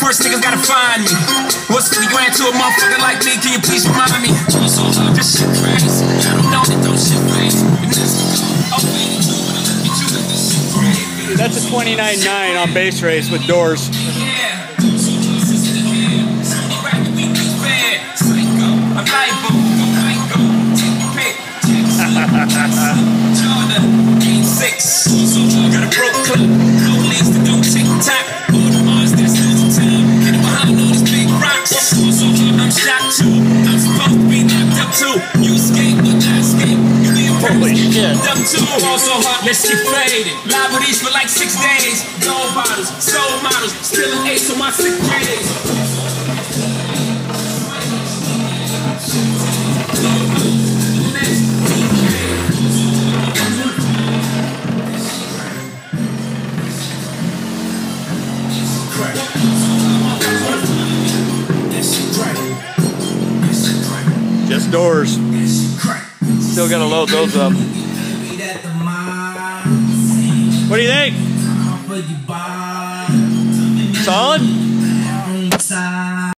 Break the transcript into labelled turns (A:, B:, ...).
A: First niggas gotta find me. What's 50 grand to a motherfucker like me? Can you please remind me? This shit crazy. I don't know that those shit crazy.
B: That's a 29.9 on base race with doors.
A: Got a broke clip, no leads to do TikTok. All the monsters lose time. Getting behind all these big rocks. I'm shocked too. I'm supposed to be knocked up too. You escape, but I escape. You be a
B: holy shit.
A: Up too. Also hot, let's get faded. Live with these for like 6 days. Gold bottles, soul models, still an ace on my sick days.
B: Just doors. Still gotta load those up. What do you think? Solid?